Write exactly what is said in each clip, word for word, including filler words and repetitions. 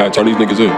Pat, turn these niggas in.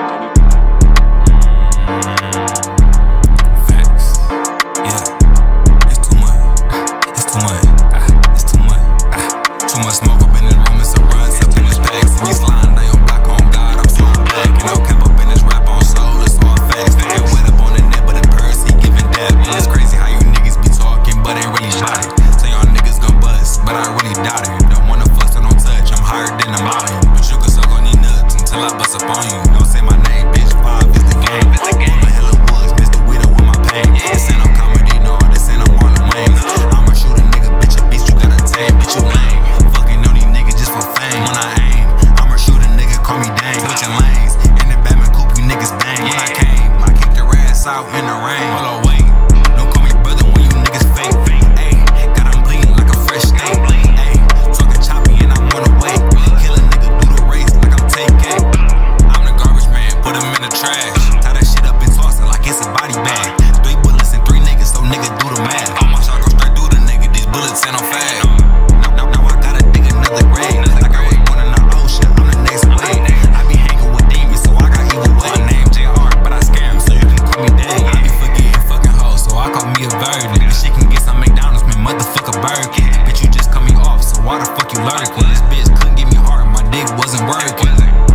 Facts. Yeah. It's too much. It's too much. Ah, it's too much. Ah, too much smoke up in the room. It's a run. So too much packs. Me sliding down your block on God. I'm sliding back. You know, cap up in this rap on soul. It's all facts. They get wet up on the net, but in Percy giving dap. And it's crazy how you niggas be talking, but ain't really shot it. Say y'all niggas gon' bust, but I really doubt it. Don't wanna fuck, so don't touch. I'm higher than a mountain. But you can suck on these nuts until I bust up on you. Don't say my name, bitch. Five is the game. It's the game. I'm a hella woods, Mister Widow with my pain. This ain't no comedy, no. This ain't no Marlon Wayne. I'ma shoot a nigga, bitch. A beast you gotta tame, bitch. You lame. Fucking on these niggas just for fame. When I aim, I'ma shoot a nigga, call me Dane. Switching lanes in the Batman coupe, you niggas bang. When I came, I kicked your ass out in the rain. Hold on, wait. Don't call me brother when you niggas fake. Ayy, got 'em bleeding like a fresh snake. Ayy, talking choppy and I'm on the way. Kill a nigga, do the race like I'm taking. I'm the garbage man, put him in the trash. Tie that shit up and toss it like it's a body bag. Three bullets and three niggas, so nigga do the math. All my shot go straight through the nigga, these bullets ain't on fast. Now, now, now I gotta dig another grave. Like I was born in the ocean, I'm the next wave. I be hanging with demons, so I got evil way. My name J R, but I scare him, so you can call me Dave. I be forgetting fucking hoes, so I call me a virgin. This shit can get some McDonald's, man, motherfucker Birkin. Bitch, you just cut me off, so why the fuck you lurking? This bitch couldn't give me hard, my dick wasn't working.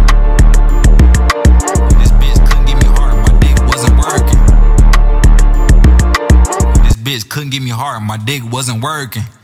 This bitch couldn't give me hard, my dick wasn't working. This bitch couldn't give me hard, my dick wasn't working.